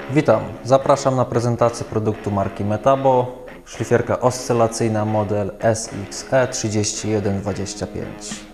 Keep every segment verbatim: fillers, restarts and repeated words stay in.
Witam, zapraszam na prezentację produktu marki Metabo, szlifierka oscylacyjna model S X E trzydzieści jeden dwadzieścia pięć.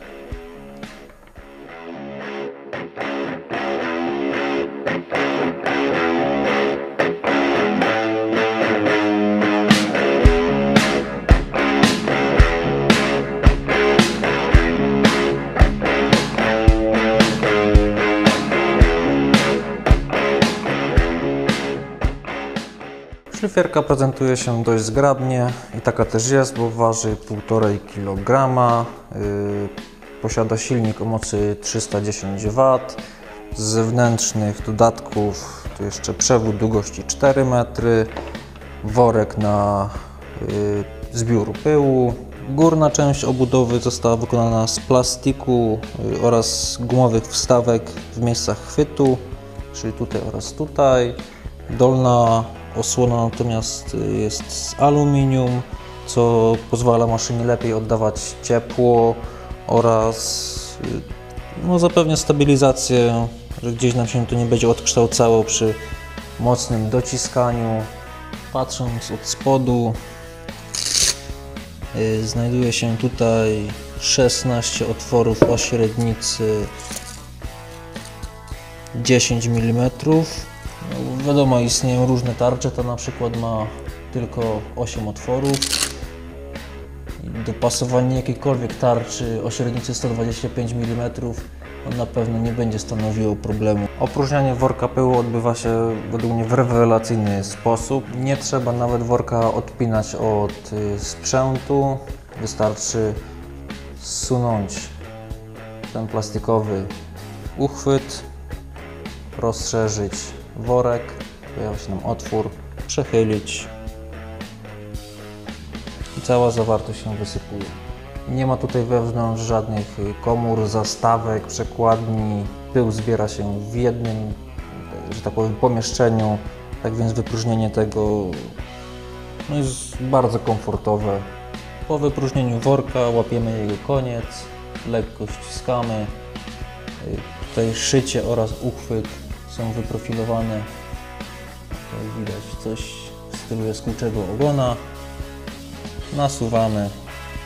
Szlifierka prezentuje się dość zgrabnie i taka też jest, bo waży półtora kilograma, yy, posiada silnik o mocy trzysta dziesięć watów, z zewnętrznych dodatków tu jeszcze przewód długości cztery metry, worek na yy, zbiór pyłu. Górna część obudowy została wykonana z plastiku yy, oraz gumowych wstawek w miejscach chwytu, czyli tutaj oraz tutaj. Dolna osłona natomiast jest z aluminium, co pozwala maszynie lepiej oddawać ciepło oraz no, zapewnia stabilizację, że gdzieś nam się to nie będzie odkształcało przy mocnym dociskaniu. Patrząc od spodu, yy, znajduje się tutaj szesnaście otworów o średnicy dziesięć milimetrów. No, wiadomo, istnieją różne tarcze, ta na przykład ma tylko osiem otworów. Dopasowanie jakiejkolwiek tarczy o średnicy sto dwadzieścia pięć milimetrów on na pewno nie będzie stanowiło problemu. Opróżnianie worka pyłu odbywa się według mnie w rewelacyjny sposób. Nie trzeba nawet worka odpinać od sprzętu. Wystarczy zsunąć ten plastikowy uchwyt, rozszerzyć worek, pojawia się nam otwór, przechylić i cała zawartość się wysypuje. Nie ma tutaj wewnątrz żadnych komór, zastawek, przekładni. Pył zbiera się w jednym, że tak powiem, pomieszczeniu, tak więc wypróżnienie tego no, jest bardzo komfortowe. Po wypróżnieniu worka łapiemy jego koniec, lekko ściskamy. Tutaj szycie oraz uchwyt są wyprofilowane. Tutaj widać coś w stylu jaskółczego ogona. Nasuwamy.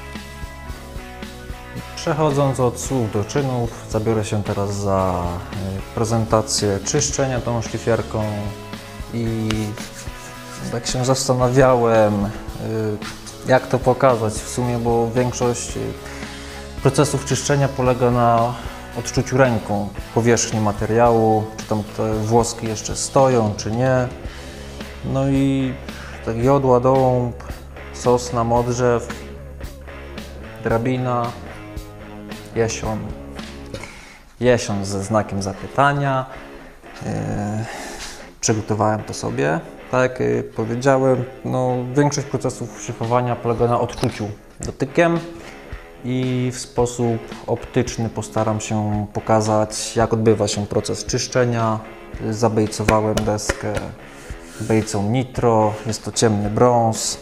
Przechodząc od słów do czynów, zabiorę się teraz za prezentację czyszczenia tą szlifierką i tak się zastanawiałem, jak to pokazać w sumie, bo większość procesów czyszczenia polega na odczuciu ręką powierzchni materiału, czy tam te włoski jeszcze stoją, czy nie. No i tak jodła, dąb, sosna, modrzew, drabina, jesion. Jesion ze znakiem zapytania. Yy, przygotowałem to sobie. Tak jak powiedziałem, no, większość procesów szlifowania polega na odczuciu dotykiem. I w sposób optyczny postaram się pokazać, jak odbywa się proces czyszczenia. Zabejcowałem deskę bejcą nitro, jest to ciemny brąz.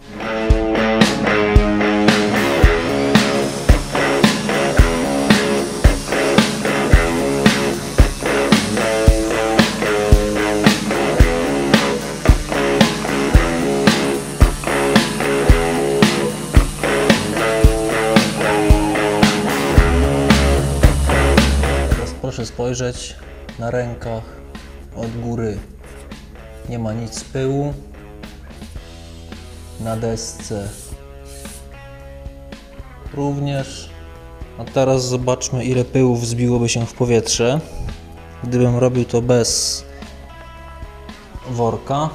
Proszę spojrzeć na rękach od góry. Nie ma nic z pyłu. Na desce również. A teraz zobaczmy, ile pyłu wzbiłoby się w powietrze, gdybym robił to bez worka.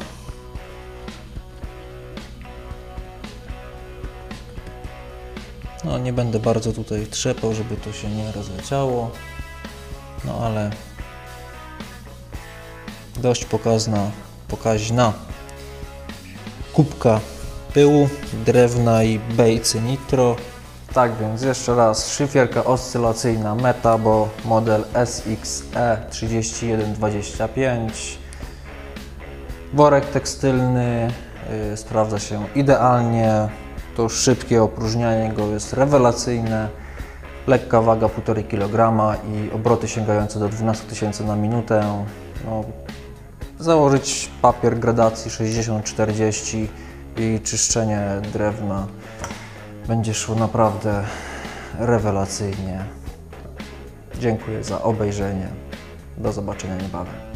No, nie będę bardzo tutaj trzepał, żeby to się nie rozleciało. No ale dość pokaźna, pokaźna kubka pyłu, drewna i bejcy nitro. Tak więc jeszcze raz, szlifierka oscylacyjna Metabo model S X E trzydzieści jeden dwadzieścia pięć. Worek tekstylny yy, sprawdza się idealnie. To szybkie opróżnianie go jest rewelacyjne. Lekka waga półtora kilograma i obroty sięgające do dwunastu tysięcy na minutę. No, założyć papier gradacji sześćdziesiąt czterdzieści i czyszczenie drewna będzie szło naprawdę rewelacyjnie. Dziękuję za obejrzenie. Do zobaczenia niebawem.